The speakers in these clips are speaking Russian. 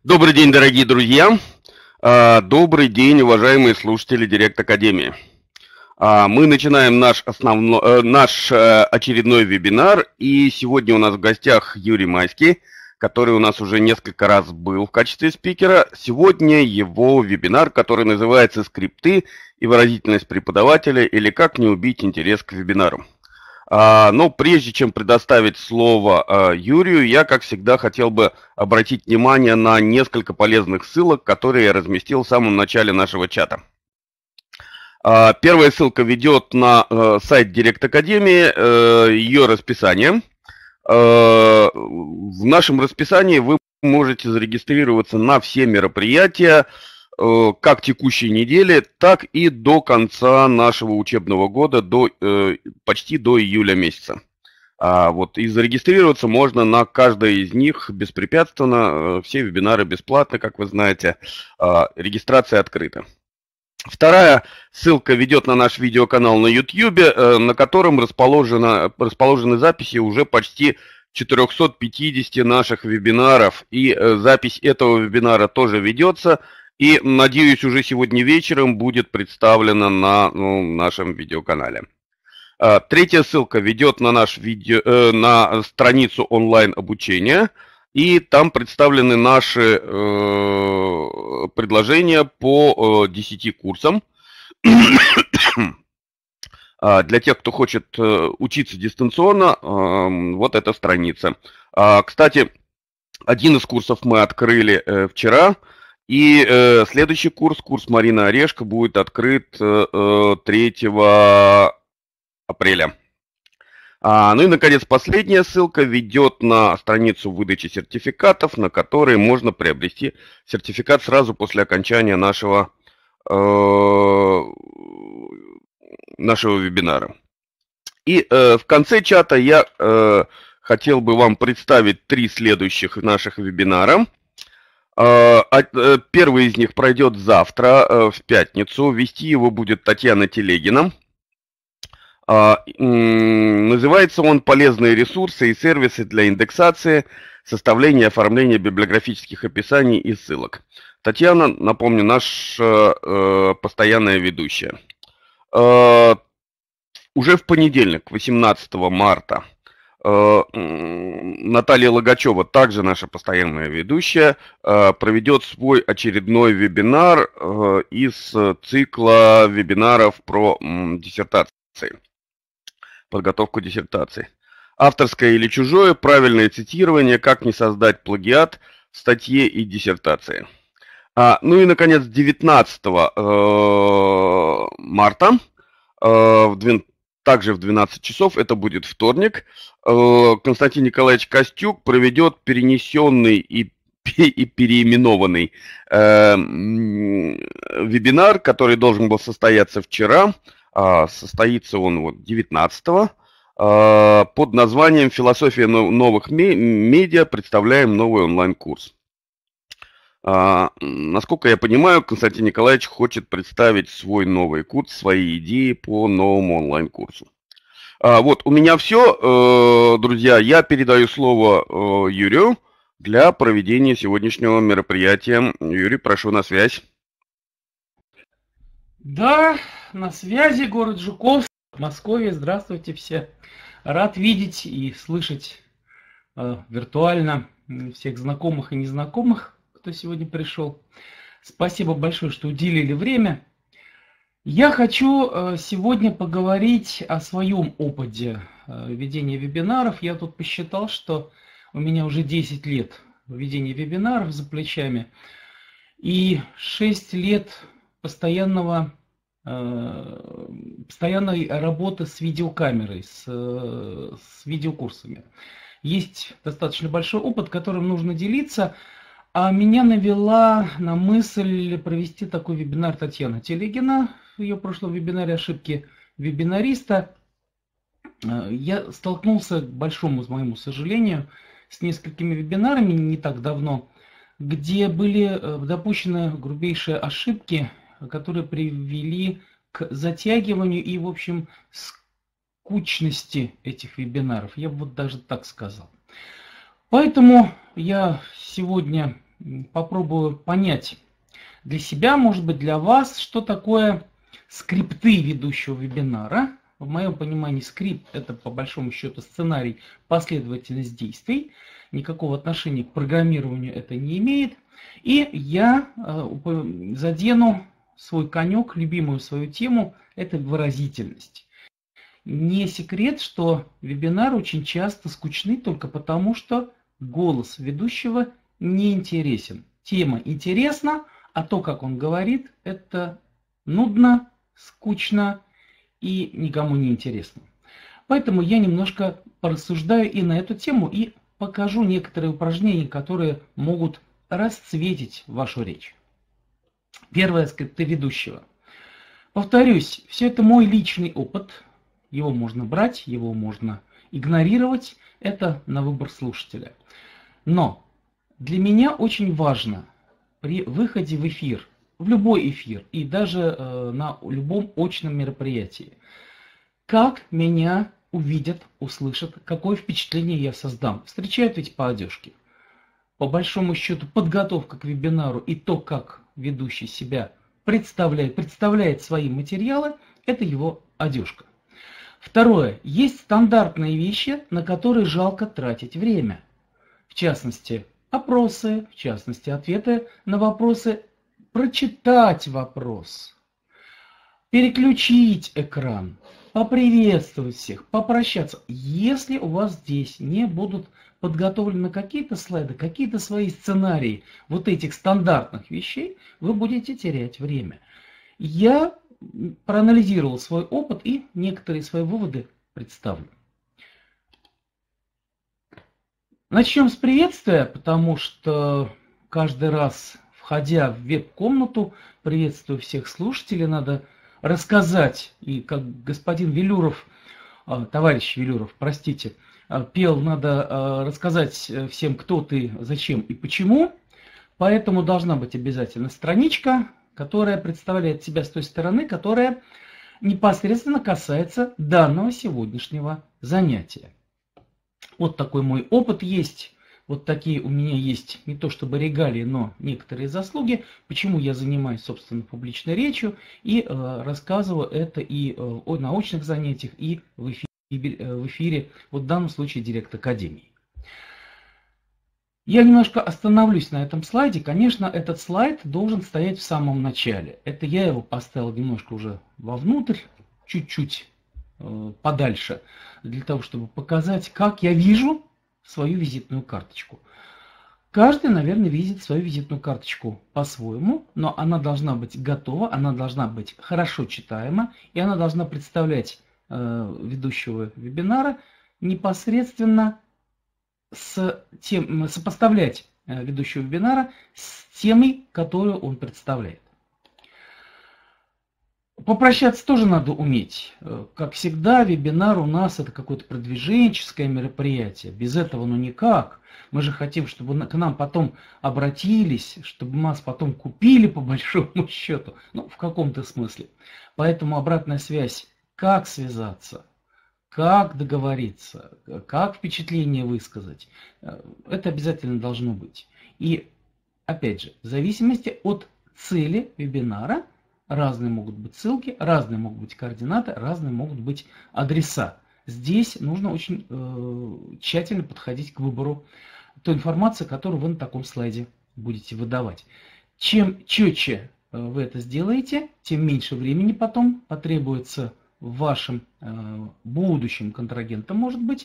Добрый день, дорогие друзья! Добрый день, уважаемые слушатели Директ Академии! Мы начинаем наш очередной вебинар, и сегодня у нас в гостях Юрий Майский, который у нас уже несколько раз был в качестве спикера. Сегодня его вебинар, который называется «Скрипты и выразительность преподавателя» или «Как не убить интерес к вебинару». Но прежде чем предоставить слово Юрию, я, как всегда, хотел бы обратить внимание на несколько полезных ссылок, которые я разместил в самом начале нашего чата. Первая ссылка ведет на сайт Директ Академии, ее расписание. В нашем расписании вы можете зарегистрироваться на все мероприятия, как текущей недели, так и до конца нашего учебного года, почти до июля месяца. И зарегистрироваться можно на каждой из них беспрепятственно. Все вебинары бесплатны, как вы знаете. Регистрация открыта. Вторая ссылка ведет на наш видеоканал на YouTube, на котором расположены записи уже почти 450 наших вебинаров. И запись этого вебинара тоже ведется. И, надеюсь, уже сегодня вечером будет представлена на нашем видеоканале. Третья ссылка ведет на на страницу онлайн-обучения. И там представлены наши предложения по 10 курсам. Для тех, кто хочет учиться дистанционно, вот эта страница. Кстати, один из курсов мы открыли вчера. И следующий курс Марина Орешко, будет открыт 3 апреля. Ну и, наконец, последняя ссылка ведет на страницу выдачи сертификатов, на которой можно приобрести сертификат сразу после окончания нашего вебинара. И в конце чата я хотел бы вам представить 3 следующих наших вебинара. Первый из них пройдет завтра, в пятницу. Вести его будет Татьяна Телегина. Называется он «Полезные ресурсы и сервисы для индексации, составления и оформления библиографических описаний и ссылок». Татьяна, напомню, наша постоянная ведущая. Уже в понедельник, 18 марта, Наталья Логачева, также наша постоянная ведущая, проведет свой очередной вебинар из цикла вебинаров про диссертации, подготовку диссертации. Авторское или чужое, правильное цитирование, как не создать плагиат в статье и диссертации. Ну и, наконец, 19 марта, также в 12 часов, это будет вторник, Константин Николаевич Костюк проведет перенесенный и переименованный вебинар, который должен был состояться вчера. Состоится он 19-го, под названием «Философия новых медиа. Представляем новый онлайн-курс». Насколько я понимаю, Константин Николаевич хочет представить свой новый курс, свои идеи по новому онлайн-курсу. У меня все, друзья. Я передаю слово Юрию для проведения сегодняшнего мероприятия. Юрий, прошу, на связь. Да, на связи, город Жуковск, Москве. Здравствуйте все. Рад видеть и слышать виртуально всех знакомых и незнакомых, кто сегодня пришел. Спасибо большое, что уделили время. Я хочу сегодня поговорить о своем опыте ведения вебинаров. Я тут посчитал, что у меня уже 10 лет ведения вебинаров за плечами и 6 лет постоянной работы с видеокамерой, с видеокурсами. Есть достаточно большой опыт, которым нужно делиться. А меня навела на мысль провести такой вебинар Татьяна Телегина в ее прошлом вебинаре «Ошибки вебинариста». Я столкнулся, к большому моему сожалению, с несколькими вебинарами не так давно, где были допущены грубейшие ошибки, которые привели к затягиванию и, в общем, скучности этих вебинаров. Я бы даже так сказал. Поэтому я сегодня попробую понять для себя, может быть, для вас, что такое скрипты ведущего вебинара. В моем понимании скрипт – это, по большому счету, сценарий, последовательность действий. Никакого отношения к программированию это не имеет. И я задену свой конек, любимую свою тему – это выразительность. Не секрет, что вебинары очень часто скучны только потому, что голос ведущего не интересен. Тема интересна, а то, как он говорит, это нудно, скучно и никому не интересно. Поэтому я немножко порассуждаю и на эту тему, и покажу некоторые упражнения, которые могут расцветить вашу речь. Первое – скрипты ведущего. Повторюсь, все это мой личный опыт. Его можно брать, его можно игнорировать. Это на выбор слушателя. Но для меня очень важно при выходе в эфир, в любой эфир и даже на любом очном мероприятии, как меня увидят, услышат, какое впечатление я создам. Встречают ведь по одежке. По большому счету, подготовка к вебинару и то, как ведущий себя представляет свои материалы, это его одежка. Второе. Есть стандартные вещи, на которые жалко тратить время. В частности, опросы, в частности, ответы на вопросы, прочитать вопрос, переключить экран, поприветствовать всех, попрощаться. Если у вас здесь не будут подготовлены какие-то слайды, какие-то свои сценарии вот этих стандартных вещей, вы будете терять время. Я проанализировал свой опыт и некоторые свои выводы представлю. Начнем с приветствия, потому что каждый раз, входя в веб-комнату, приветствую всех слушателей, надо рассказать, и как господин Велюров, товарищ Велюров, простите, пел, надо рассказать всем, кто ты, зачем и почему. Поэтому должна быть обязательно страничка, которая представляет себя с той стороны, которая непосредственно касается данного сегодняшнего занятия. Вот такой мой опыт есть. Вот такие у меня есть не то чтобы регалии, но некоторые заслуги, почему я занимаюсь, собственно, публичной речью и рассказываю это и о научных занятиях, и в эфире, вот в данном случае Директ Академии. Я немножко остановлюсь на этом слайде. Конечно, этот слайд должен стоять в самом начале. Это я его поставил немножко уже вовнутрь, чуть-чуть подальше, для того, чтобы показать, как я вижу свою визитную карточку. Каждый, наверное, видит свою визитную карточку по-своему, но она должна быть готова, она должна быть хорошо читаема, и она должна представлять ведущего вебинара непосредственно сопоставлять ведущего вебинара с темой, которую он представляет. Попрощаться тоже надо уметь. Как всегда, вебинар у нас это какое-то продвиженческое мероприятие. Без этого ну никак. Мы же хотим, чтобы к нам потом обратились, чтобы нас потом купили по большому счету. Ну, в каком-то смысле. Поэтому обратная связь. Как связаться? Как договориться? Как впечатление высказать? Это обязательно должно быть. И, опять же, в зависимости от цели вебинара, разные могут быть ссылки, разные могут быть координаты, разные могут быть адреса. Здесь нужно очень тщательно подходить к выбору той информации, которую вы на таком слайде будете выдавать. Чем четче вы это сделаете, тем меньше времени потом потребуется вашим будущим контрагентам, может быть,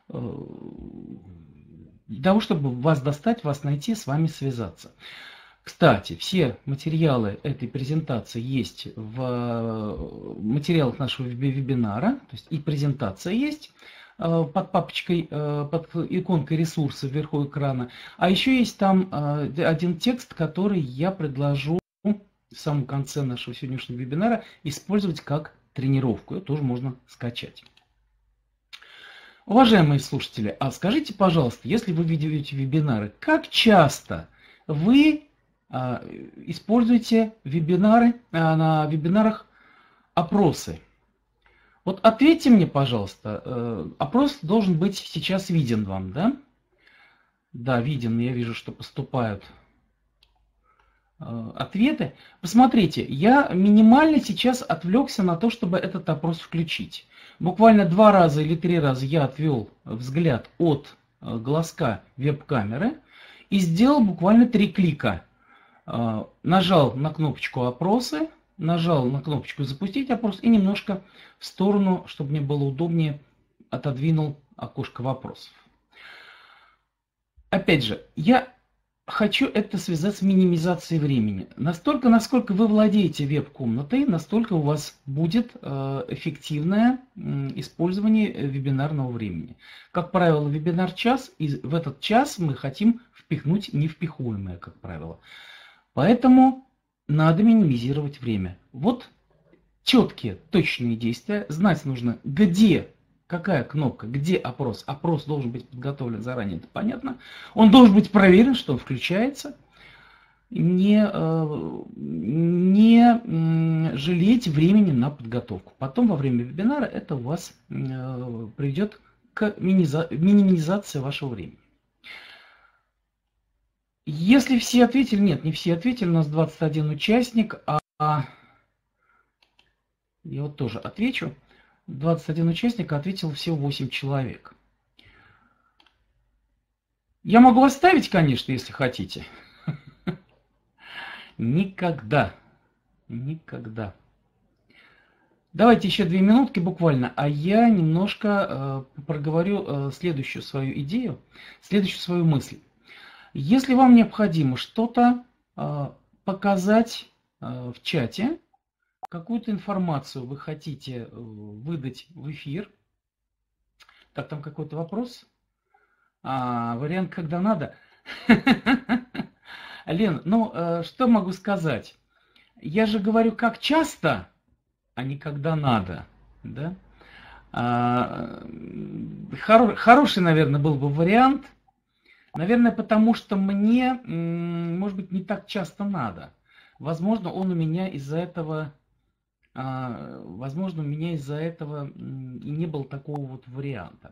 для того, чтобы вас достать, вас найти, с вами связаться. Кстати, все материалы этой презентации есть в материалах нашего вебинара, то есть и презентация есть под папочкой, под иконкой ресурса вверху экрана, а еще есть там один текст, который я предложу в самом конце нашего сегодняшнего вебинара использовать как тренировку. Ее тоже можно скачать. Уважаемые слушатели, а скажите, пожалуйста, если вы ведете вебинары, как часто вы используете на вебинарах опросы? Вот ответьте мне, пожалуйста, опрос должен быть сейчас виден вам, да? Да, виден, я вижу, что поступают ответы. Посмотрите, я минимально сейчас отвлекся на то, чтобы этот опрос включить. Буквально 2 раза или 3 раза я отвел взгляд от глазка веб-камеры и сделал буквально 3 клика. Нажал на кнопочку «Опросы», нажал на кнопочку «Запустить опрос» и немножко в сторону, чтобы мне было удобнее, отодвинул окошко вопросов. Опять же, я хочу это связать с минимизацией времени. Настолько, насколько вы владеете веб-комнатой, настолько у вас будет эффективное использование вебинарного времени. Как правило, вебинар час, и в этот час мы хотим впихнуть невпихуемое, как правило. Поэтому надо минимизировать время. Вот четкие, точные действия. Знать нужно, где, какая кнопка, где опрос. Опрос должен быть подготовлен заранее, это понятно. Он должен быть проверен, что он включается. Не жалеть времени на подготовку. Потом во время вебинара это у вас приведет к минимизации вашего времени. Если все ответили, нет, не все ответили, у нас 21 участник, я вот тоже отвечу. 21 участник, ответил всего 8 человек. Я могу оставить, конечно, если хотите. Никогда. Никогда. Давайте еще 2 минутки буквально, а я немножко проговорю следующую свою идею, следующую свою мысль. Если вам необходимо что-то показать в чате, какую-то информацию вы хотите выдать в эфир. Так, там какой-то вопрос. Вариант, когда надо. Лен, ну, что могу сказать? Я же говорю, как часто, а не когда надо. Да? Хороший, наверное, был бы вариант. Наверное, потому что мне, может быть, не так часто надо. Возможно, он у меня из-за этого... Возможно, у меня из-за этого и не было такого вот варианта.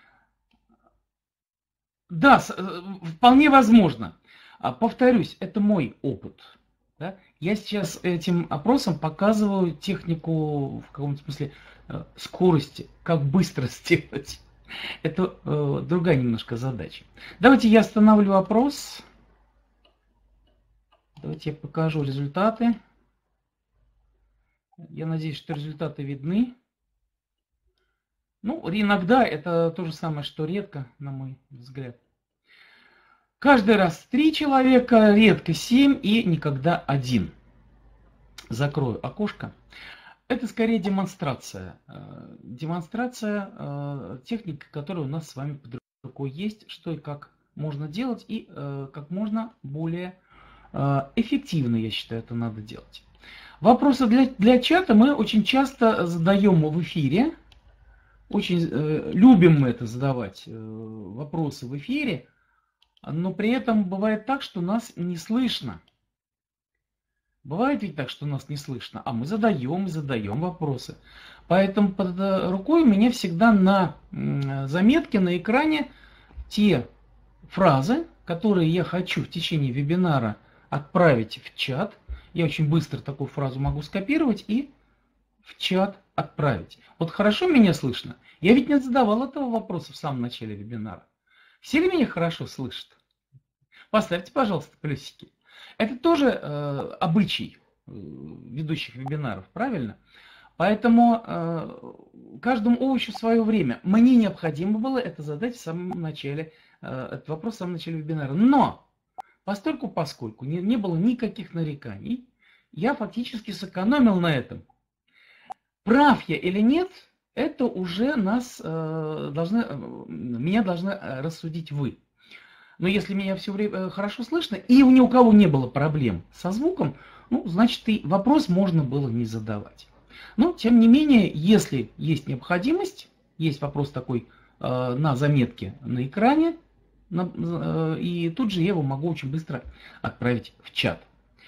Да, вполне возможно. Повторюсь, это мой опыт. Да? Я сейчас этим опросом показываю технику, в каком-то смысле, скорости, как быстро сделать. Это другая немножко задача. Давайте я остановлю опрос. Давайте я покажу результаты. Я надеюсь, что результаты видны. Ну, иногда это то же самое, что редко, на мой взгляд. Каждый раз 3 человека, редко 7 и никогда 1. Закрою окошко. Это скорее демонстрация. Демонстрация техники, которая у нас с вами под рукой есть, что и как можно делать, и как можно более эффективно, я считаю, это надо делать. Вопросы для чата мы очень часто задаем в эфире. Очень любим мы это задавать, вопросы в эфире. Но при этом бывает так, что нас не слышно. Бывает ведь так, что нас не слышно, а мы задаем вопросы. Поэтому под рукой у меня всегда на заметке на экране те фразы, которые я хочу в течение вебинара отправить в чат. Я очень быстро такую фразу могу скопировать и в чат отправить. Вот хорошо меня слышно? Я ведь не задавал этого вопроса в самом начале вебинара. Все ли меня хорошо слышат? Поставьте, пожалуйста, плюсики. Это тоже обычай ведущих вебинаров, правильно? Поэтому каждому овощу свое время. Мне необходимо было это задать в самом начале, этот вопрос в самом начале вебинара. Но поскольку не было никаких нареканий, я фактически сэкономил на этом. Прав я или нет, это уже меня должны рассудить вы. Но если меня все время хорошо слышно, и ни у кого не было проблем со звуком, ну, значит, и вопрос можно было не задавать. Но, тем не менее, если есть необходимость, есть вопрос такой на заметке на экране, и тут же я его могу очень быстро отправить в чат.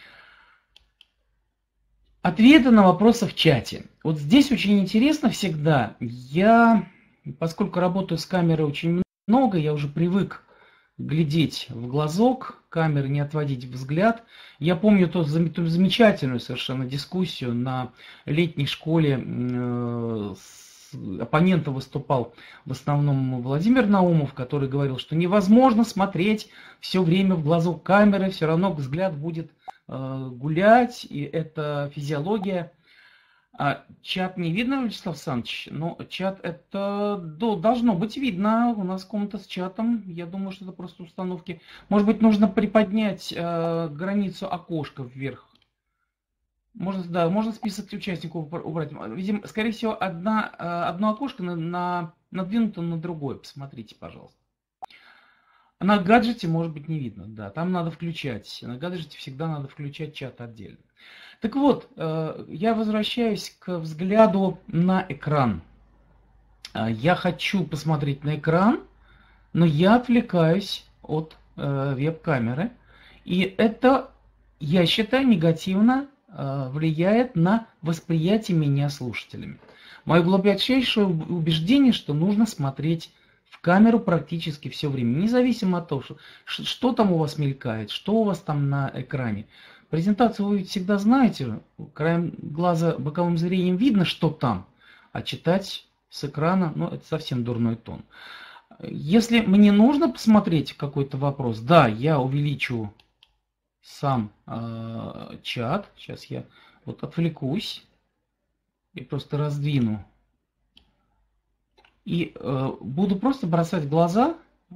Ответы на вопросы в чате. Вот здесь очень интересно всегда. Я, поскольку работаю с камерой очень много, я уже привык глядеть в глазок камеры, не отводить взгляд. Я помню ту замечательную совершенно дискуссию на летней школе. Оппонентом выступал в основном Владимир Наумов, который говорил, что невозможно смотреть все время в глазок камеры, все равно взгляд будет гулять, и это физиология. А чат не видно, Вячеслав Александрович? Но чат это должно быть видно. У нас комната с чатом. Я думаю, что это просто установки. Может быть, нужно приподнять границу окошка вверх. Можно, да, можно список участников убрать. Видимо, скорее всего, одно окошко надвинуто на другое. Посмотрите, пожалуйста. На гаджете, может быть, не видно. Да, там надо включать. На гаджете всегда надо включать чат отдельно. Так вот, я возвращаюсь к взгляду на экран. Я хочу посмотреть на экран, но я отвлекаюсь от веб-камеры. И это, я считаю, негативно влияет на восприятие меня слушателями. Мое глубочайшее убеждение, что нужно смотреть в камеру практически все время, независимо от того, что там у вас мелькает, что у вас там на экране. Презентацию вы всегда знаете, краем глаза, боковым зрением видно, что там, а читать с экрана, ну, это совсем дурной тон. Если мне нужно посмотреть какой-то вопрос, да, я увеличу сам чат. Сейчас я вот отвлекусь и просто раздвину. И буду просто бросать глаз,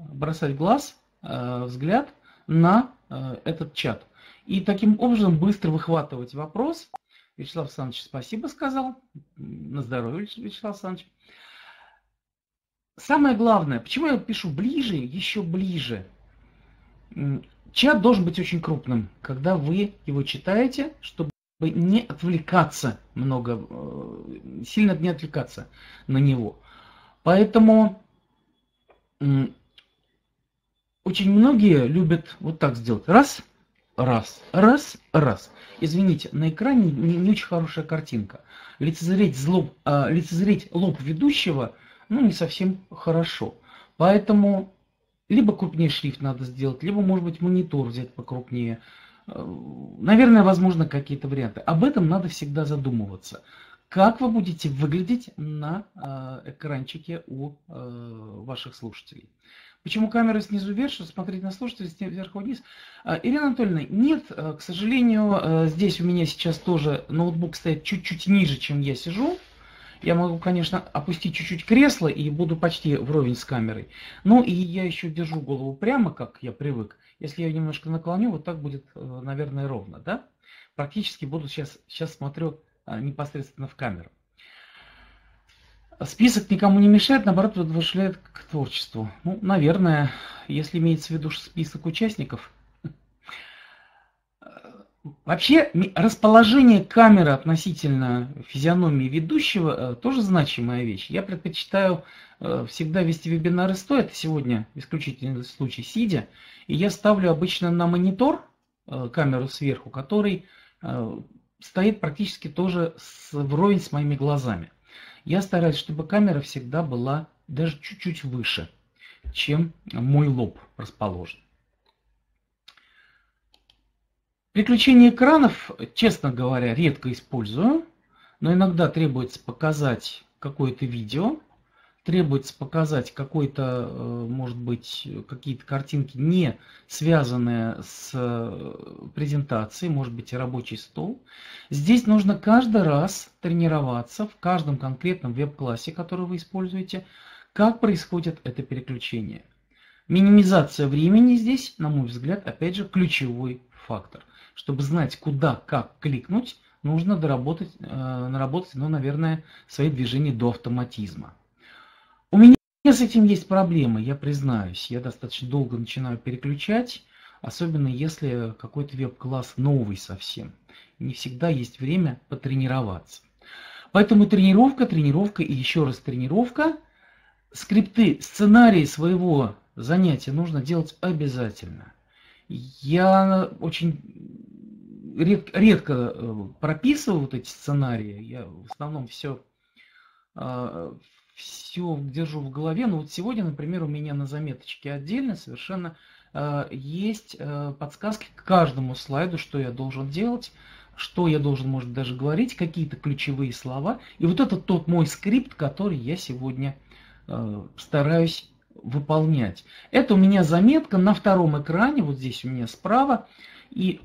взгляд на этот чат. И таким образом быстро выхватывать вопрос. Вячеслав Александрович, спасибо сказал. На здоровье, Вячеслав Александрович. Самое главное, почему я пишу ближе, еще ближе. Чат должен быть очень крупным, когда вы его читаете, чтобы не отвлекаться сильно не отвлекаться на него. Поэтому очень многие любят вот так сделать. Раз. Извините, на экране не очень хорошая картинка. Лицезреть лоб ведущего, не совсем хорошо. Поэтому либо крупнее шрифт надо сделать, либо, может быть, монитор взять покрупнее. Наверное, возможно, какие-то варианты. Об этом надо всегда задумываться. Как вы будете выглядеть на экранчике у ваших слушателей? Почему камера снизу вверх, чтобы смотреть на слушателей сверху вниз? Ирина Анатольевна, нет, к сожалению, здесь у меня сейчас тоже ноутбук стоит чуть-чуть ниже, чем я сижу. Я могу, конечно, опустить чуть-чуть кресло и буду почти вровень с камерой. Ну и я еще держу голову прямо, как я привык. Если я немножко наклоню, вот так будет, наверное, ровно, да? Практически буду сейчас смотрю непосредственно в камеру. Список никому не мешает, наоборот, воодушевляет к творчеству. Ну, наверное, если имеется в виду список участников. Вообще, расположение камеры относительно физиономии ведущего тоже значимая вещь. Я предпочитаю всегда вести вебинары стоя, это сегодня исключительный случай сидя, и я ставлю обычно на монитор камеру сверху, который стоит практически тоже вровень с моими глазами. Я стараюсь, чтобы камера всегда была даже чуть-чуть выше, чем мой лоб расположен. Переключение экранов, честно говоря, редко использую, но иногда требуется показать какое-то видео, требуется показать какой-то, может быть, какие-то картинки, не связанные с презентацией, может быть, и рабочий стол. Здесь нужно каждый раз тренироваться в каждом конкретном веб-классе, который вы используете, как происходит это переключение. Минимизация времени здесь, на мой взгляд, опять же, ключевой фактор. Чтобы знать, куда, как кликнуть, нужно наработать, наверное, свои движения до автоматизма. У меня с этим есть проблемы, я признаюсь. Я достаточно долго начинаю переключать, особенно если какой-то веб-класс новый совсем. Не всегда есть время потренироваться. Поэтому тренировка и еще раз тренировка. Скрипты, сценарии своего занятия нужно делать обязательно. Я очень редко прописываю вот эти сценарии. Я в основном все держу в голове. Но вот сегодня, например, у меня на заметочке отдельно совершенно есть подсказки к каждому слайду, что я должен делать, что я должен, может, даже говорить, какие-то ключевые слова. И вот это тот мой скрипт, который я сегодня стараюсь выполнять. Это у меня заметка на втором экране, вот здесь у меня справа. И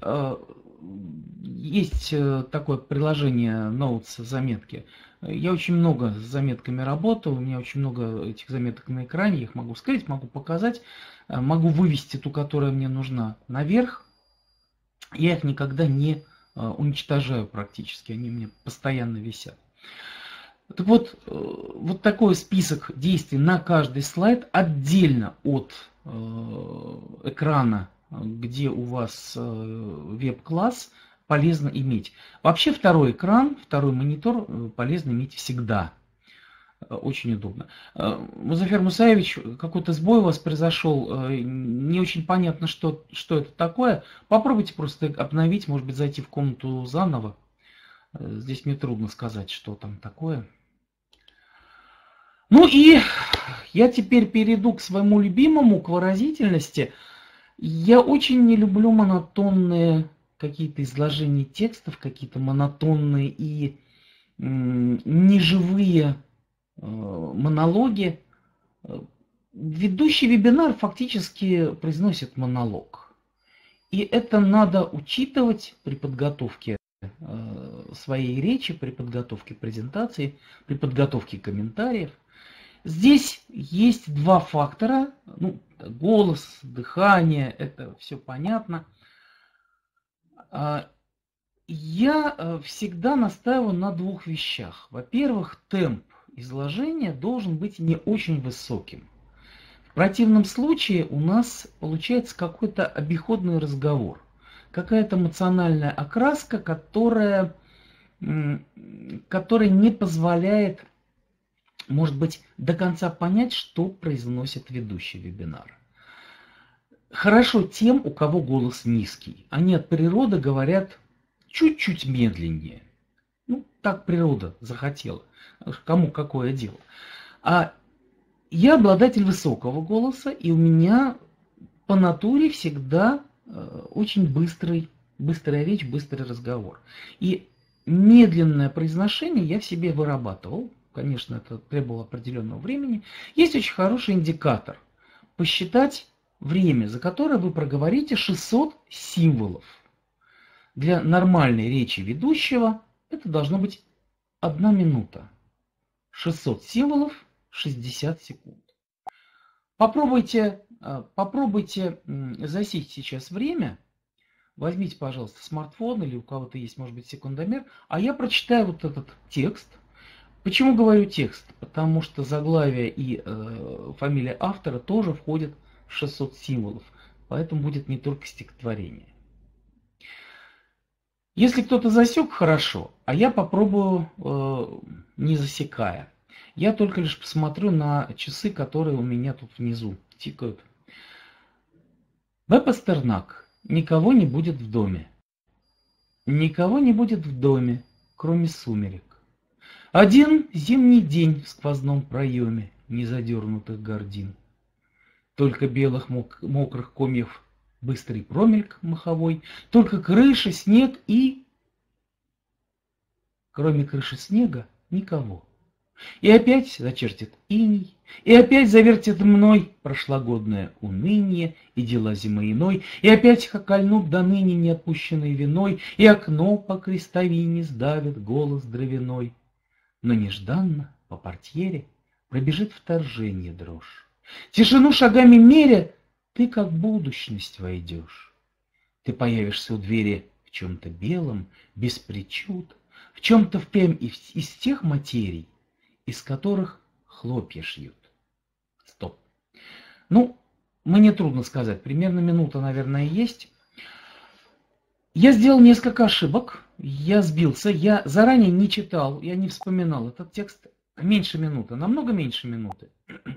есть такое приложение Notes заметки. Я очень много с заметками работал, у меня очень много этих заметок на экране, я их могу скрыть, могу показать, могу вывести ту, которая мне нужна, наверх. Я их никогда не уничтожаю практически, они у меня постоянно висят. Так вот, вот такой список действий на каждый слайд отдельно от экрана, где у вас веб-класс, полезно иметь. Вообще второй экран, второй монитор полезно иметь всегда. Очень удобно. Музафер Мусаевич, какой-то сбой у вас произошел, не очень понятно, что это такое. Попробуйте просто обновить, может быть, зайти в комнату заново. Здесь мне трудно сказать, что там такое. Ну и я теперь перейду к своему любимому, к выразительности. Я очень не люблю монотонные какие-то изложения текстов, какие-то монотонные и неживые монологи. Ведущий вебинар фактически произносит монолог. И это надо учитывать при подготовке своей речи, при подготовке презентации, при подготовке комментариев. Здесь есть два фактора. Ну, голос, дыхание, это все понятно. Я всегда настаиваю на двух вещах. Во-первых, темп изложения должен быть не очень высоким. В противном случае у нас получается какой-то обиходный разговор. Какая-то эмоциональная окраска, которая не позволяет, может быть, до конца понять, что произносит ведущий вебинара. Хорошо тем, у кого голос низкий. Они от природы говорят чуть-чуть медленнее. Ну, так природа захотела. Кому какое дело. А я обладатель высокого голоса, и у меня по натуре всегда очень быстрая речь, быстрый разговор. И медленное произношение я в себе вырабатывал. Конечно, это требовало определенного времени. Есть очень хороший индикатор. Посчитать время, за которое вы проговорите 600 символов. Для нормальной речи ведущего это должно быть 1 минута. 600 символов, 60 секунд. Попробуйте засечь сейчас время. Возьмите, пожалуйста, смартфон или у кого-то есть, может быть, секундомер. А я прочитаю вот этот текст. Почему говорю текст? Потому что заглавие и фамилия автора тоже входят в 600 символов. Поэтому будет не только стихотворение. Если кто-то засек, хорошо, а я попробую не засекая. Я только лишь посмотрю на часы, которые у меня тут внизу тикают. В. Пастернак. Никого не будет в доме. Никого не будет в доме, кроме сумерек. Один зимний день в сквозном проеме незадернутых гордин. Только белых мокрых комьев быстрый промельк маховой, только крыша, снег и... Кроме крыши снега никого. И опять зачертит иней, и опять завертит мной прошлогоднее уныние и дела зимы иной, и опять хокольнут до ныне неотпущенной виной, и окно по крестовине сдавит голос дровяной. Но нежданно по портьере пробежит вторжение дрожь. Тишину шагами меря, ты как будущность войдешь. Ты появишься у двери в чем-то белом, без причуд, в чем-то впрямь из тех материй, из которых хлопья шьют. Стоп. Ну, мне трудно сказать, примерно минута, наверное, есть. Я сделал несколько ошибок, я сбился, я заранее не читал, я не вспоминал этот текст. Меньше минуты, намного меньше минуты.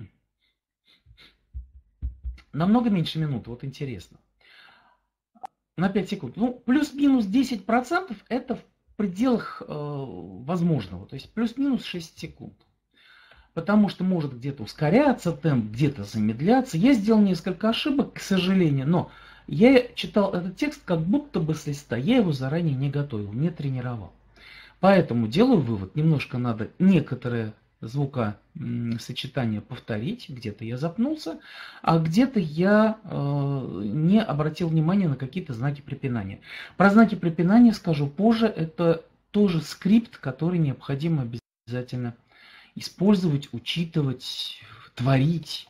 Намного меньше минуты, вот интересно. На 5 секунд. Ну, плюс-минус 10% это в пределах возможного. То есть плюс-минус 6 секунд. потому что может где-то ускоряться темп, где-то замедляться. Я сделал несколько ошибок, к сожалению, но я читал этот текст как будто бы с листа. Я его заранее не готовил, не тренировал. Поэтому делаю вывод, немножко надо некоторые звукосочетания повторить, где-то я запнулся, а где-то я не обратил внимания на какие-то знаки препинания. Про знаки препинания скажу позже, это тоже скрипт, который необходимо обязательно использовать, учитывать, творить.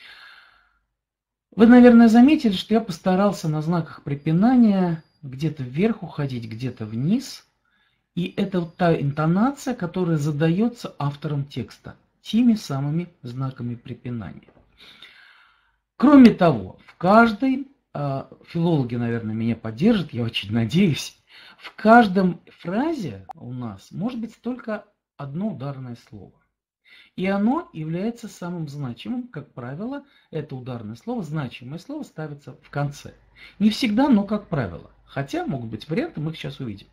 Вы, наверное, заметили, что я постарался на знаках препинания где-то вверх уходить, где-то вниз. И это вот та интонация, которая задается автором текста теми самыми знаками препинания. Кроме того, в каждой, филологи, наверное, меня поддержат, я очень надеюсь, в каждом фразе у нас может быть только одно ударное слово. И оно является самым значимым. Как правило, это ударное слово, значимое слово ставится в конце. Не всегда, но как правило. Хотя могут быть варианты, мы их сейчас увидим.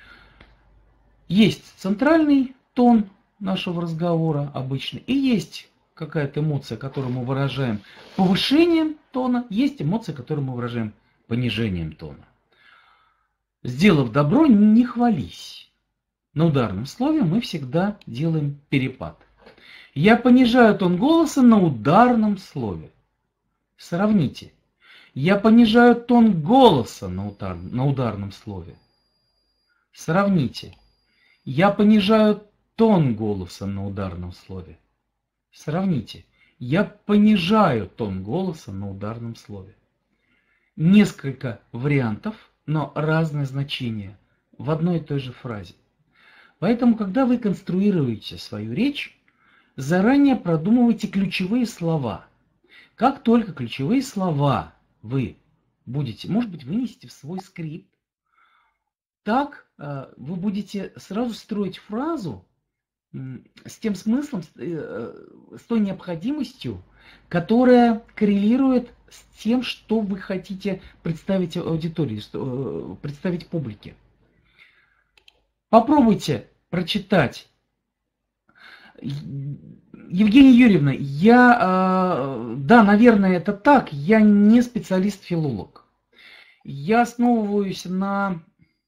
Есть центральный тон нашего разговора обычно, и есть какая-то эмоция, которую мы выражаем повышением тона, есть эмоция, которую мы выражаем понижением тона. Сделав добро, не хвались. На ударном слове мы всегда делаем перепад. Я понижаю тон голоса на ударном слове. Сравните. Я понижаю тон голоса на ударном слове. Сравните. Я понижаю тон голоса на ударном слове. Сравните. Я понижаю тон голоса на ударном слове. Несколько вариантов, но разное значение в одной и той же фразе. Поэтому, когда вы конструируете свою речь, заранее продумывайте ключевые слова. Как только ключевые слова вы будете, может быть, вынесете в свой скрипт, так вы будете сразу строить фразу с тем смыслом, с той необходимостью, которая коррелирует с тем, что вы хотите представить аудитории, представить публике. Попробуйте прочитать. Евгения Юрьевна, да, наверное, это так, я не специалист-филолог. Я основываюсь на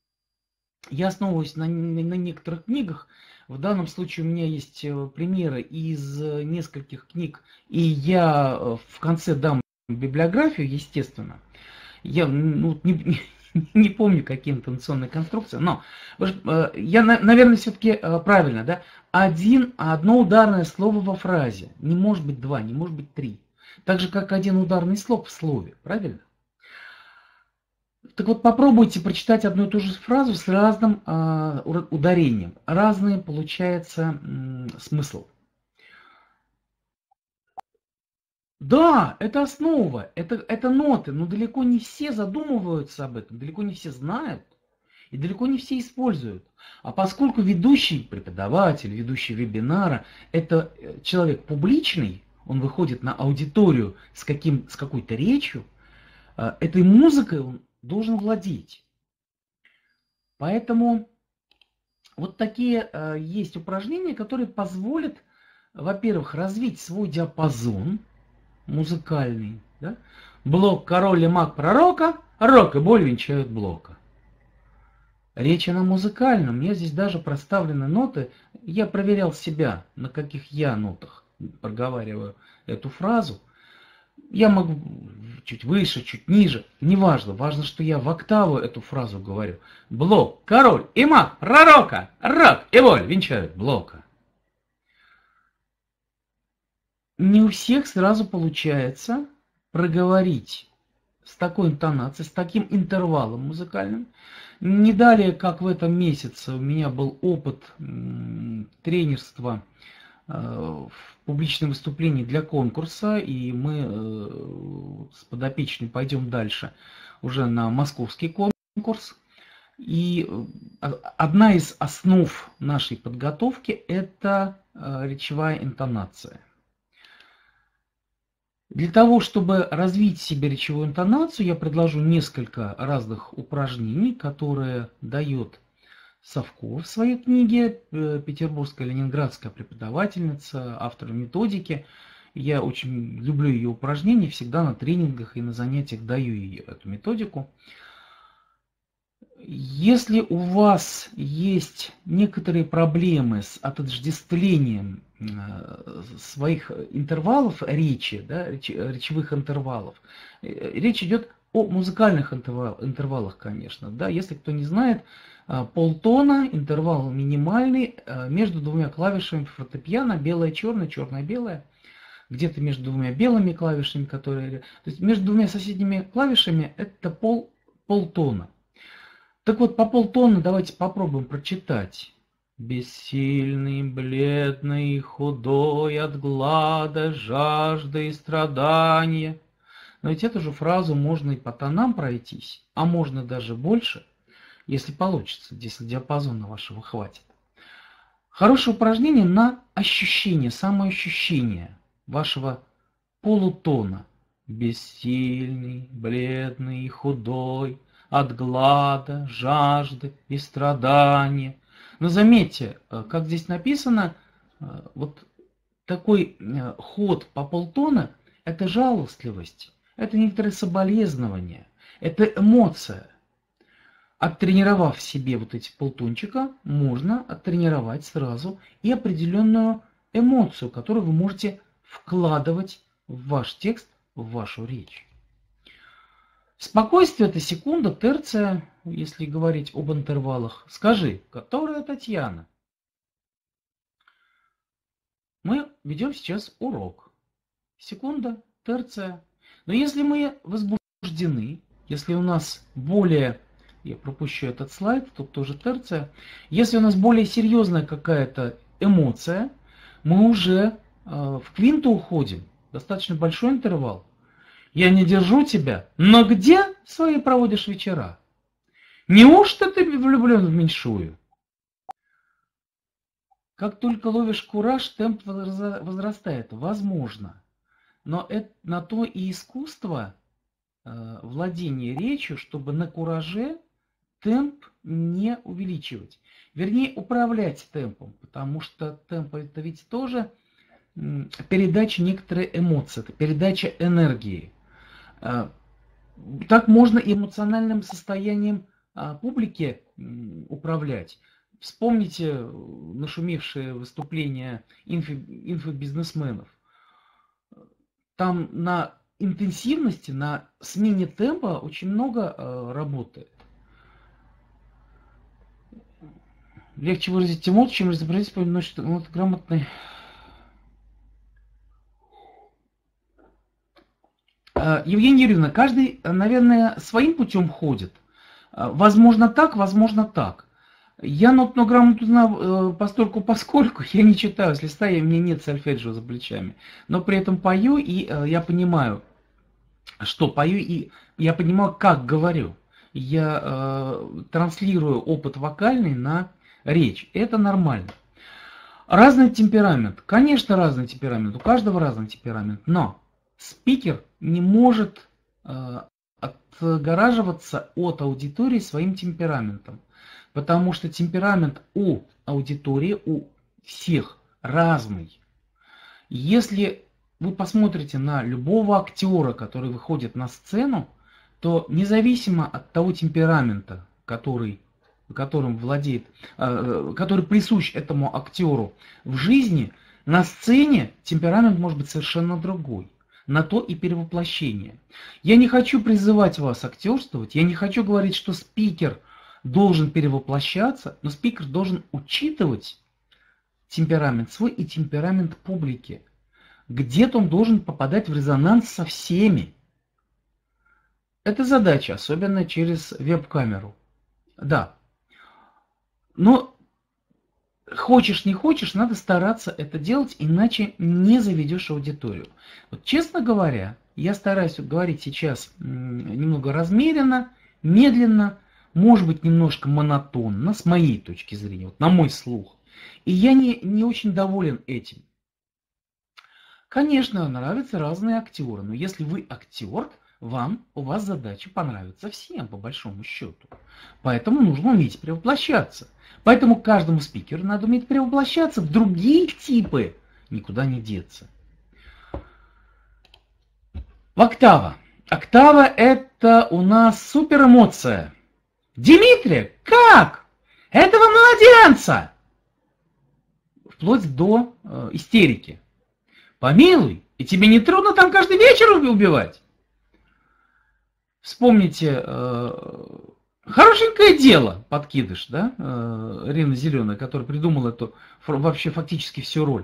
некоторых книгах. В данном случае у меня есть примеры из нескольких книг, и я в конце дам библиографию, естественно. Я не помню, какие интонационные конструкции, но я, наверное, все-таки правильно, да? Одно ударное слово во фразе. Не может быть два, не может быть три. Так же, как один ударный слог в слове, правильно? Так вот, попробуйте прочитать одну и ту же фразу с разным ударением. Разный получается смысл. Да, это основа, это ноты, но далеко не все задумываются об этом, далеко не все знают и далеко не все используют. А поскольку ведущий преподаватель, ведущий вебинара – это человек публичный, он выходит на аудиторию с какой-то речью, этой музыкой он должен владеть. Поэтому вот такие есть упражнения, которые позволят, во-первых, развить свой диапазон музыкальный. Да? Блок король и маг пророка, рок и боль венчают блока. Речь она музыкальна. У меня здесь даже проставлены ноты. Я проверял себя, на каких я нотах проговариваю эту фразу. Я могу чуть выше, чуть ниже. Неважно. Важно, что я в октаву эту фразу говорю. Блок, король и маг пророка, рок и боль венчают блока. Не у всех сразу получается проговорить с такой интонацией, с таким интервалом музыкальным. Не далее, как в этом месяце, у меня был опыт тренерства в публичном выступлении для конкурса, и мы с подопечной пойдем дальше уже на московский конкурс. И одна из основ нашей подготовки – это речевая интонация. Для того, чтобы развить в себе речевую интонацию, я предложу несколько разных упражнений, которые дают Савко в своей книге, петербургская ленинградская преподавательница, автор методики. Я очень люблю ее упражнения, всегда на тренингах и на занятиях даю ей эту методику. Если у вас есть некоторые проблемы с отождествлением своих интервалов речи, да, речевых интервалов, речь идет о музыкальных интервалах, конечно. Да. Если кто не знает, полтона, интервал минимальный между двумя клавишами фортепиано, белое-черное, черное-белое, где-то между двумя белыми клавишами, которые... То есть между двумя соседними клавишами это полтона. Так вот, по полтона давайте попробуем прочитать. Бессильный, бледный, худой от глада, жажды и страдания. Но ведь эту же фразу можно и по тонам пройтись, а можно даже больше, если получится, если диапазона вашего хватит. Хорошее упражнение на ощущение, самоощущение вашего полутона. Бессильный, бледный, худой, от глада, жажды и страдания. Но заметьте, как здесь написано, вот такой ход по полтона – это жалостливость, это некоторое соболезнование, это эмоция. Оттренировав в себе вот эти полтончика, можно оттренировать сразу и определенную эмоцию, которую вы можете вкладывать в ваш текст, в вашу речь. Спокойствие – это секунда, терция, если говорить об интервалах. Скажи, которая Татьяна? Мы ведем сейчас урок. Секунда, терция. Но если мы возбуждены, если у нас более... Я пропущу этот слайд, тут тоже терция. Если у нас более серьезная какая-то эмоция, мы уже в квинту уходим. Достаточно большой интервал. Я не держу тебя, но где свои проводишь вечера? Неужто ты влюблен в меньшую? Как только ловишь кураж, темп возрастает. Возможно. Но это на то и искусство владения речью, чтобы на кураже темп не увеличивать. Вернее, управлять темпом, потому что темп это ведь тоже передача некоторой эмоции, это передача энергии. Так можно эмоциональным состоянием публики управлять. Вспомните нашумевшие выступления инфобизнесменов. Там на интенсивности, на смене темпа очень много работает. Легче выразить эмоцию, чем разобраться, но что это грамотный. Евгения Юрьевна, каждый, наверное, своим путем ходит. Возможно так, возможно так. Я нотную грамоту знаю поскольку я не читаю с листа, и у меня нет сольфеджио за плечами. Но при этом пою, и я понимаю, что пою, и я понимаю, как говорю. Я транслирую опыт вокальный на речь. Это нормально. Разный темперамент. Конечно, разный темперамент. У каждого разный темперамент. Но спикер не может отгораживаться от аудитории своим темпераментом. Потому что темперамент у аудитории, у всех разный. Если вы посмотрите на любого актера, который выходит на сцену, то независимо от того темперамента, которым владеет, который присущ этому актеру в жизни, на сцене темперамент может быть совершенно другой. На то и перевоплощение. Я не хочу призывать вас актерствовать, я не хочу говорить, что спикер должен перевоплощаться, но спикер должен учитывать темперамент свой и темперамент публики. Где-то он должен попадать в резонанс со всеми. Это задача, особенно через веб-камеру. Да. Но хочешь не хочешь, надо стараться это делать, иначе не заведешь аудиторию. Вот, честно говоря, я стараюсь говорить сейчас немного размеренно, медленно, может быть немножко монотонно, с моей точки зрения, вот, на мой слух. И я не очень доволен этим. Конечно, нравятся разные актеры, но если вы актер, у вас задача понравиться всем, по большому счету. Поэтому нужно уметь перевоплощаться. Поэтому каждому спикеру надо уметь перевоплощаться в другие типы, никуда не деться. Октава. Октава – это у нас суперэмоция. Дмитрий, как? Этого младенца! Вплоть до истерики. Помилуй, и тебе не трудно там каждый вечер убивать? Вспомните, хорошенькое дело, подкидыш, да, Рина Зеленая, которая придумала эту вообще фактически всю роль.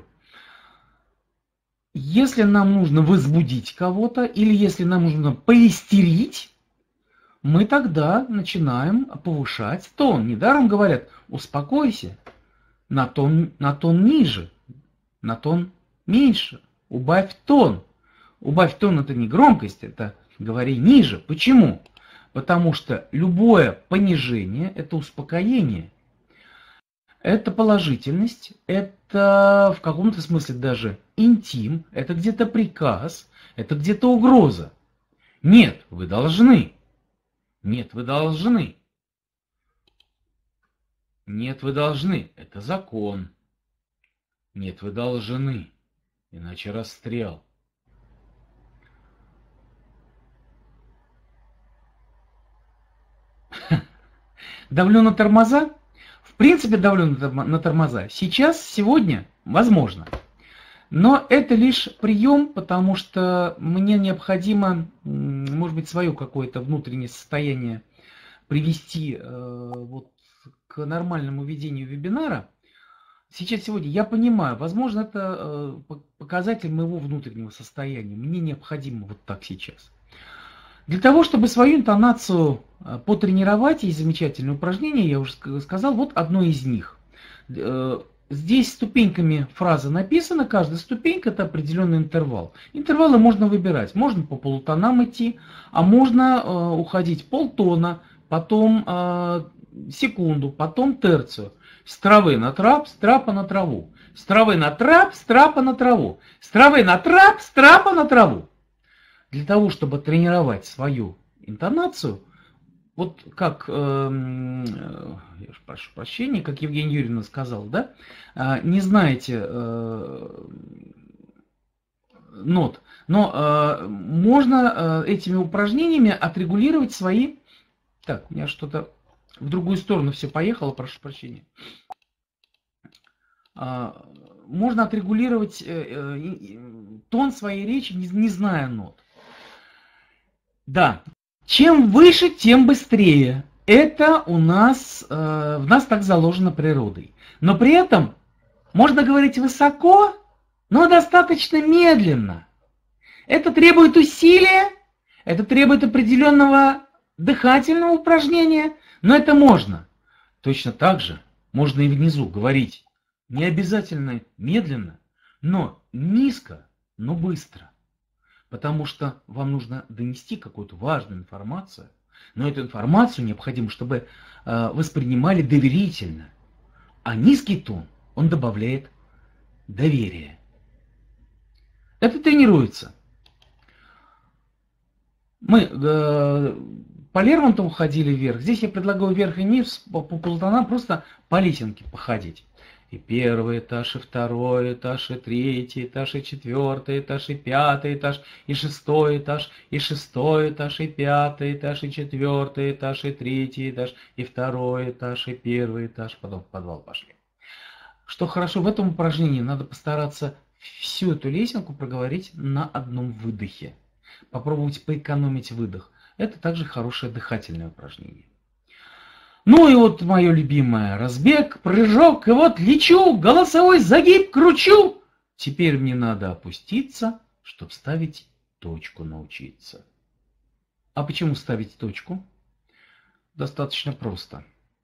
Если нам нужно возбудить кого-то, или если нам нужно поистерить, мы тогда начинаем повышать тон. Недаром говорят, успокойся, на тон ниже, на тон меньше, убавь тон. Убавь тон — это не громкость, это говори ниже. Почему? Потому что любое понижение – это успокоение. Это положительность, это в каком-то смысле даже интим, это где-то приказ, это где-то угроза. Нет, вы должны. Нет, вы должны. Нет, вы должны. Это закон. Нет, вы должны. Иначе расстрел. Давлю на тормоза? В принципе, давлю на тормоза. Сейчас, сегодня, возможно. Но это лишь прием, потому что мне необходимо, может быть, свое какое-то внутреннее состояние привести вот к нормальному ведению вебинара. Сейчас, сегодня, я понимаю, возможно, это показатель моего внутреннего состояния. Мне необходимо вот так сейчас. Для того, чтобы свою интонацию потренировать, есть замечательное упражнение, я уже сказал, вот одно из них. Здесь ступеньками фраза написана, каждая ступенька — это определенный интервал. Интервалы можно выбирать, можно по полутонам идти, а можно уходить полтона, потом секунду, потом терцию. С травы на трап, с трапа на траву. С травы на трап, с трапа на траву. С травы на трап, с трапа на траву. Для того, чтобы тренировать свою интонацию, вот как, я прошу прощения, как Евгения Юрьевна сказала, да, не знаете нот, но можно этими упражнениями отрегулировать свои... Так, у меня что-то в другую сторону все поехало, прошу прощения. Можно отрегулировать тон своей речи, не зная нот. Да, чем выше, тем быстрее. Это у нас, в нас так заложено природой. Но при этом можно говорить высоко, но достаточно медленно. Это требует усилия, это требует определенного дыхательного упражнения, но это можно. Точно так же можно и внизу говорить не обязательно медленно, но низко, но быстро. Потому что вам нужно донести какую-то важную информацию, но эту информацию необходимо, чтобы воспринимали доверительно. А низкий тон, он добавляет доверие. Это тренируется. Мы по Лермонтову ходили вверх. Здесь я предлагаю вверх и вниз по полутонам просто по лесенке походить. И первый этаж, и второй этаж, и третий этаж, и четвертый этаж, и пятый этаж, и шестой этаж, и шестой этаж, и пятый этаж, и четвертый этаж, и третий этаж, и второй этаж, и первый этаж, потом в подвал пошли. Что хорошо в этом упражнении, надо постараться всю эту лесенку проговорить на одном выдохе. Попробовать поэкономить выдох. Это также хорошее дыхательное упражнение. Ну и вот мое любимое. Разбег, прыжок, и вот лечу, голосовой загиб кручу. Теперь мне надо опуститься, чтобы ставить точку научиться. А почему ставить точку? Достаточно просто.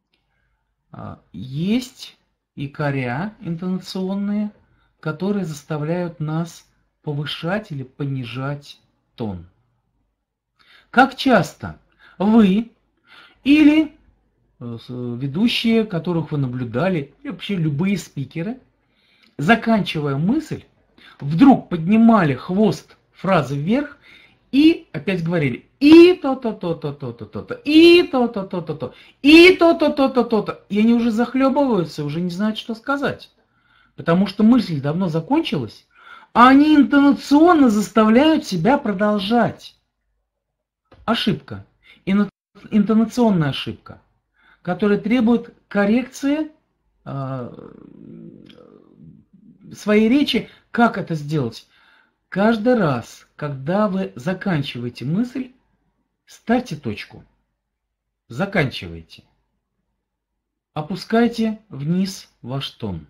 Есть якоря интонационные, которые заставляют нас повышать или понижать тон. Как часто вы или ведущие, которых вы наблюдали, и вообще любые спикеры, заканчивая мысль, вдруг поднимали хвост фразы вверх И опять говорили, и то-то, то-то, то-то, то-то, и то-то, то-то, то, и то-то, то-то, то-то. И они уже захлебываются, уже не знают, что сказать. Потому что мысль давно закончилась, а они интонационно заставляют себя продолжать. Ошибка. Интонационная ошибка, которая требует коррекции своей речи. Как это сделать? Каждый раз, когда вы заканчиваете мысль, ставьте точку. Заканчивайте. Опускайте вниз ваш тон.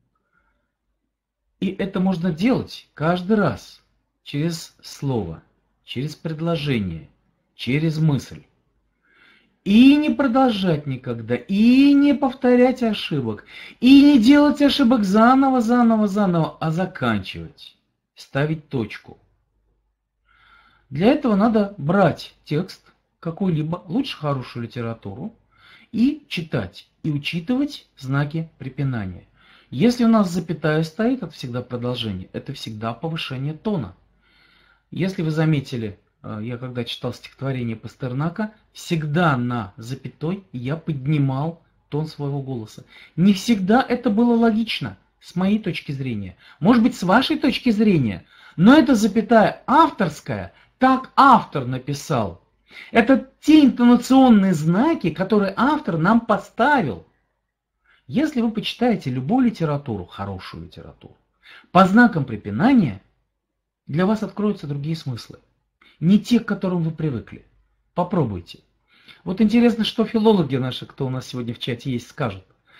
И это можно делать каждый раз через слово, через предложение, через мысль. И не продолжать никогда, и не повторять ошибок, и не делать ошибок заново, а заканчивать, ставить точку. Для этого надо брать текст какой-либо, лучше хорошую литературу, и читать, и учитывать знаки препинания. Если у нас запятая стоит, это всегда продолжение, это всегда повышение тона. Если вы заметили, я когда читал стихотворение Пастернака, всегда на запятой я поднимал тон своего голоса. Не всегда это было логично, с моей точки зрения. Может быть, с вашей точки зрения, но это запятая авторская, так автор написал. Это те интонационные знаки, которые автор нам поставил. Если вы почитаете любую литературу, хорошую литературу, по знакам препинания, для вас откроются другие смыслы. Не те, к которым вы привыкли. Попробуйте. Вот интересно, что филологи наши, кто у нас сегодня в чате есть, скажут.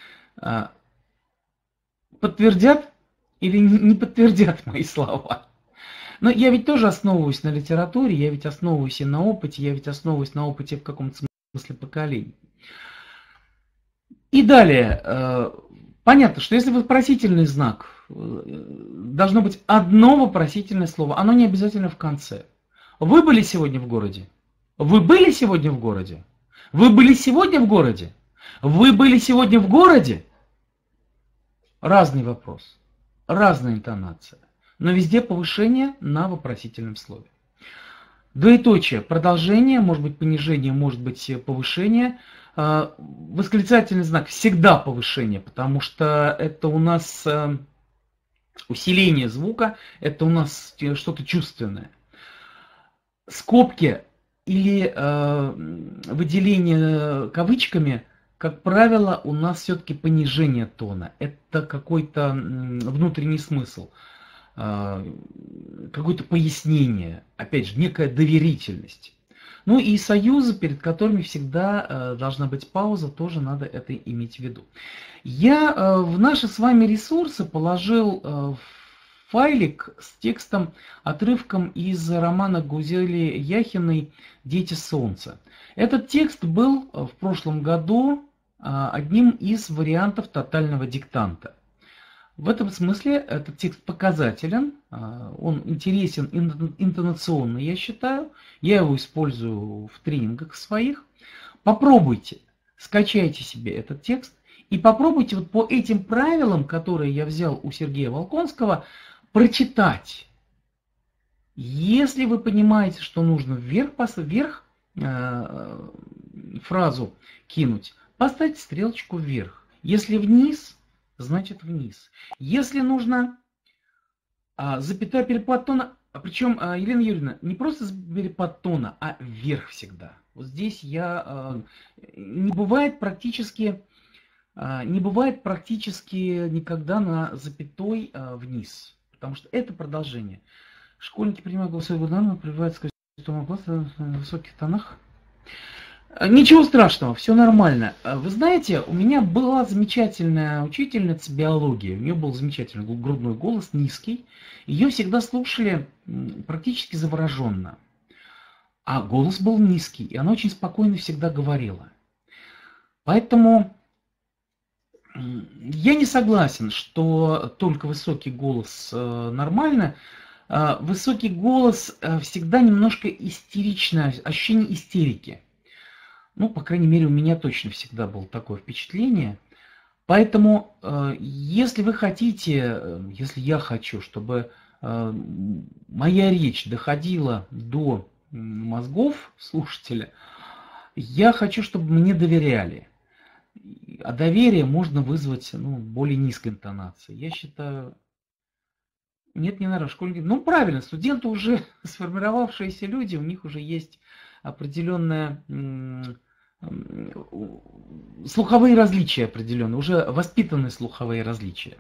Подтвердят или не подтвердят мои слова? Но я ведь тоже основываюсь на литературе, я ведь основываюсь и на опыте, я ведь основываюсь на опыте в каком-то смысле поколений. И далее, понятно, что если вопросительный знак, должно быть одно вопросительное слово, оно не обязательно в конце. Вы были сегодня в городе? Вы были сегодня в городе? Вы были сегодня в городе? Вы были сегодня в городе? Разный вопрос, разная интонация, но везде повышение на вопросительном слове. Двоеточие, продолжение, может быть понижение, может быть повышение. Восклицательный знак всегда повышение, потому что это у нас усиление звука, это у нас что-то чувственное. Скобки или выделение кавычками, как правило, у нас все-таки понижение тона. Это какой-то внутренний смысл, какое-то пояснение, опять же, некая доверительность. Ну и союзы, перед которыми всегда должна быть пауза, тоже надо это иметь в виду. Я в наши с вами ресурсы положил файлик с текстом, отрывком из романа Гузели Яхиной «Дети солнца». Этот текст был в прошлом году одним из вариантов тотального диктанта. В этом смысле этот текст показателен, он интересен интонационно, я считаю. Я его использую в тренингах своих. Попробуйте, скачайте себе этот текст и попробуйте вот по этим правилам, которые я взял у Сергея Волконского, прочитать. Если вы понимаете, что нужно вверх фразу кинуть, поставьте стрелочку вверх. Если вниз, значит вниз. Если нужно запятая перепад тона, причем, Елена Юрьевна, не просто перепад тона, а вверх всегда. Вот здесь не бывает практически никогда на запятой вниз, потому что это продолжение. Школьники принимают голосовые данные, прививают сквозь томопласт в высоких тонах. Ничего страшного, все нормально. Вы знаете, у меня была замечательная учительница биологии, у нее был замечательный грудной голос, низкий. Ее всегда слушали практически завороженно. А голос был низкий, и она очень спокойно всегда говорила. Поэтому я не согласен, что только высокий голос нормально. Высокий голос всегда немножко истеричное, ощущение истерики. Ну, по крайней мере, у меня точно всегда было такое впечатление. Поэтому, если вы хотите, если я хочу, чтобы моя речь доходила до мозгов слушателя. Я хочу, чтобы мне доверяли. А доверие можно вызвать более низкой интонацией. Я считаю, нет, не надо, школьники. Ну, правильно, студенты уже сформировавшиеся люди, у них уже есть определенная слуховые различия определенные, уже воспитанные слуховые различия.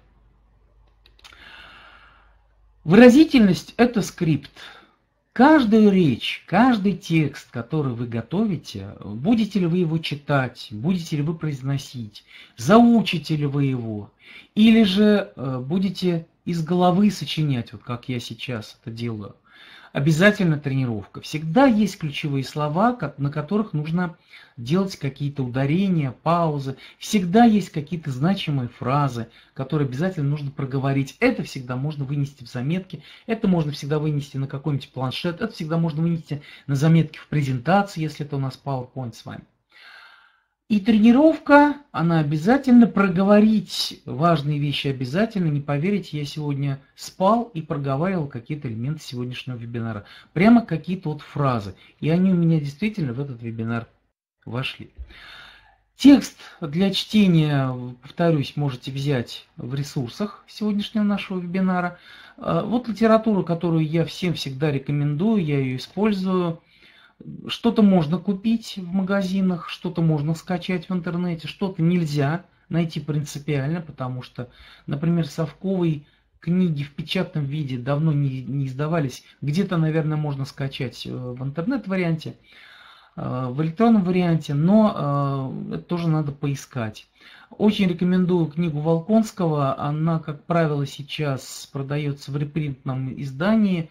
Выразительность – это скрипт. Каждую речь, каждый текст, который вы готовите, будете ли вы его читать, будете ли вы произносить, заучите ли вы его, или же будете из головы сочинять, вот как я сейчас это делаю. Обязательно тренировка. Всегда есть ключевые слова, на которых нужно делать какие-то ударения, паузы. Всегда есть какие-то значимые фразы, которые обязательно нужно проговорить. Это всегда можно вынести в заметки, это можно всегда вынести на какой-нибудь планшет, это всегда можно вынести на заметки в презентации, если это у нас PowerPoint с вами. И тренировка, она обязательно, проговорить важные вещи обязательно. Не поверите, я сегодня спал и проговаривал какие-то элементы сегодняшнего вебинара. Прямо какие-то вот фразы. И они у меня действительно в этот вебинар вошли. Текст для чтения, повторюсь, можете взять в ресурсах сегодняшнего нашего вебинара. Вот литературу, которую я всем всегда рекомендую, я ее использую. Что-то можно купить в магазинах, что-то можно скачать в интернете, что-то нельзя найти принципиально, потому что, например, совковые книги в печатном виде давно не издавались. Где-то, наверное, можно скачать в интернет-варианте, в электронном варианте, но это тоже надо поискать. Очень рекомендую книгу Волконского. Она, как правило, сейчас продается в репринтном издании,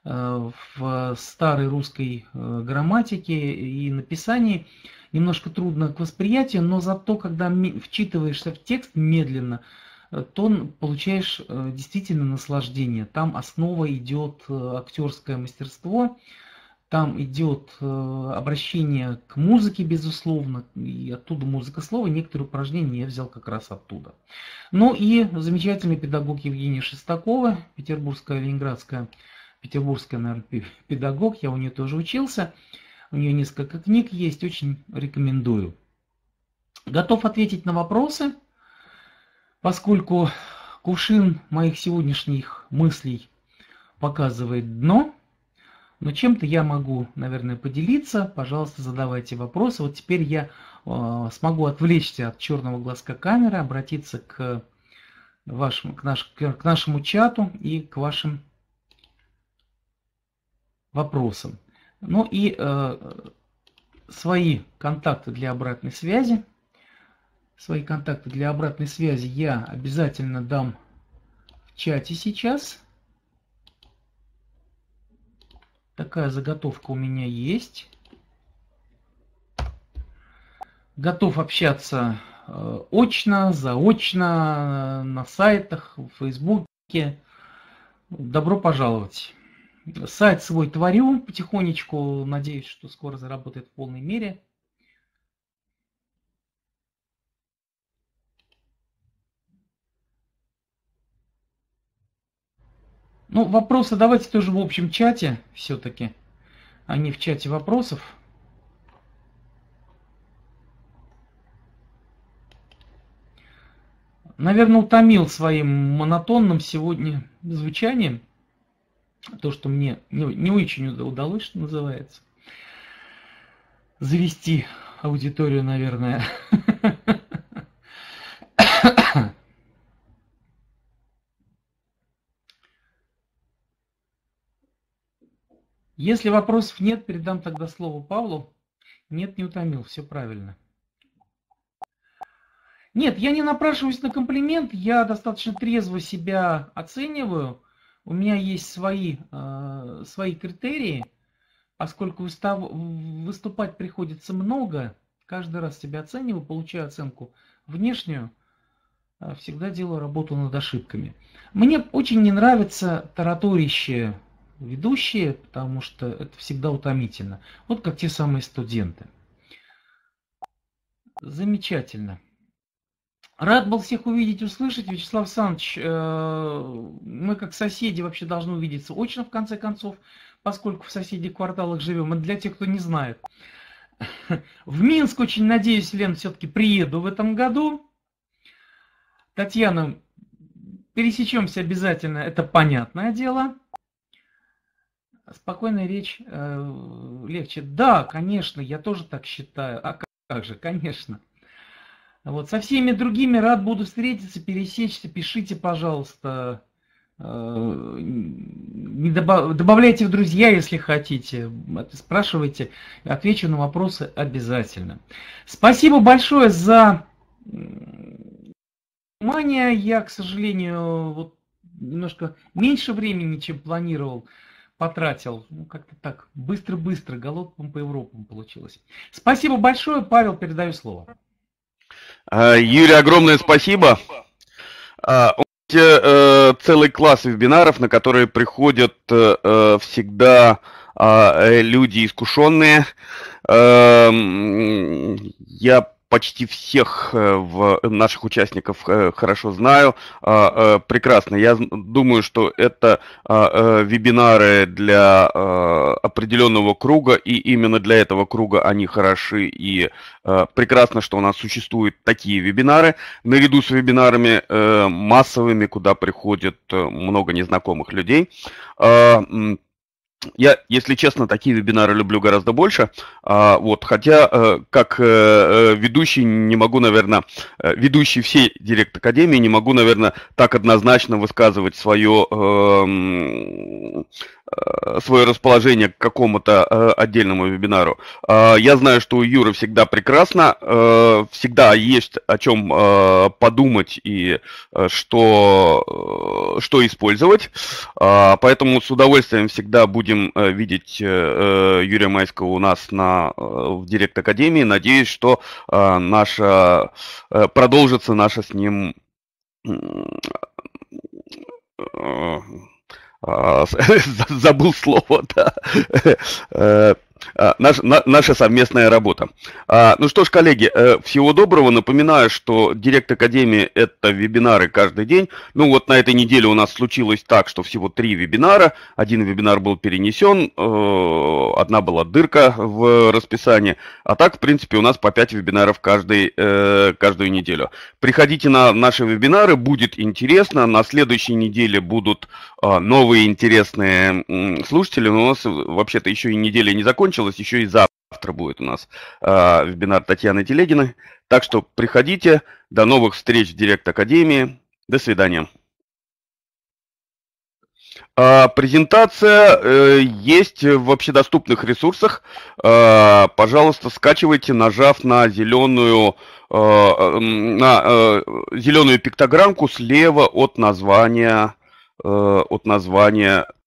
в старой русской грамматике и написании. Немножко трудно к восприятию, но зато, когда вчитываешься в текст медленно, то получаешь действительно наслаждение. Там основа идет актерское мастерство, там идет обращение к музыке, безусловно, и оттуда музыка слова. Некоторые упражнения я взял как раз оттуда. Ну и замечательный педагог Евгения Шестакова, петербургская, наверное, педагог, я у нее тоже учился, у нее несколько книг есть, очень рекомендую. Готов ответить на вопросы, поскольку кувшин моих сегодняшних мыслей показывает дно, но чем-то я могу, наверное, поделиться. Пожалуйста, задавайте вопросы. Вот теперь я смогу отвлечься от черного глазка камеры, обратиться к нашему чату и к вашим вопросам. Ну и свои контакты для обратной связи. Свои контакты для обратной связи я обязательно дам в чате сейчас. Такая заготовка у меня есть. Готов общаться очно, заочно, на сайтах, в Фейсбуке. Добро пожаловать. Сайт свой творю потихонечку. Надеюсь, что скоро заработает в полной мере. Ну, вопросы давайте тоже в общем чате все-таки, а не в чате вопросов. Наверное, утомил своим монотонным сегодня звучанием. То, что мне не очень удалось, что называется. Завести аудиторию, наверное. Если вопросов нет, передам тогда слово Павлу. Нет, не утомил, все правильно. Нет, я не напрашиваюсь на комплимент, я достаточно трезво себя оцениваю. У меня есть свои критерии, поскольку выступать приходится много, каждый раз себя оцениваю, получаю оценку внешнюю, всегда делаю работу над ошибками. Мне очень не нравятся тараторящие ведущие, потому что это всегда утомительно. Вот как те самые студенты. Замечательно. Рад был всех увидеть, услышать. Вячеслав Александрович, мы как соседи вообще должны увидеться очно в конце концов. поскольку в соседних кварталах живем, и для тех, кто не знает. В Минск, очень надеюсь, Лен, все-таки приеду в этом году. Татьяна, пересечемся обязательно, это понятное дело. Спокойная речь легче. Да, конечно, я тоже так считаю. А как же, конечно. Вот, со всеми другими рад буду встретиться, пересечься. Пишите, пожалуйста. Добавляйте в друзья, если хотите. Спрашивайте. Отвечу на вопросы обязательно. Спасибо большое за внимание. Я, к сожалению, вот немножко меньше времени, чем планировал, потратил. Ну, как-то так, быстро-быстро, галопом по Европам получилось. Спасибо большое. Павел, передаю слово. Юрий, огромное спасибо. Целый класс вебинаров, на которые приходят всегда люди искушенные. Я почти всех наших участников хорошо знаю, прекрасно. Я думаю, что это вебинары для определенного круга, и именно для этого круга они хороши, и прекрасно, что у нас существуют такие вебинары, наряду с вебинарами массовыми, куда приходит много незнакомых людей. Я, если честно, такие вебинары люблю гораздо больше, вот, хотя как ведущий не могу, наверное, ведущий всей Директ Академии не могу, наверное, так однозначно высказывать свое расположение к какому-то отдельному вебинару. Я знаю, что у Юры всегда прекрасно, всегда есть о чем подумать и что использовать, поэтому с удовольствием всегда будем видеть Юрия Майского у нас в Директ Академии. Надеюсь, что продолжится наша с ним забыл слово, да. Наша совместная работа. Ну что ж, коллеги, всего доброго. Напоминаю, что Директ Академии — это вебинары каждый день. Ну вот на этой неделе у нас случилось так, что всего 3 вебинара. Один вебинар был перенесен, одна была дырка в расписании. А так, в принципе, у нас по 5 вебинаров каждую неделю. Приходите на наши вебинары, будет интересно. На следующей неделе будут новые интересные слушатели. Но у нас вообще-то еще и неделя не закончилась. Еще и завтра будет у нас вебинар Татьяны Телегиной. Так что приходите. До новых встреч в Директ Академии. До свидания. Презентация есть в общедоступных ресурсах. Пожалуйста, скачивайте, нажав на зеленую пиктограммку слева от названия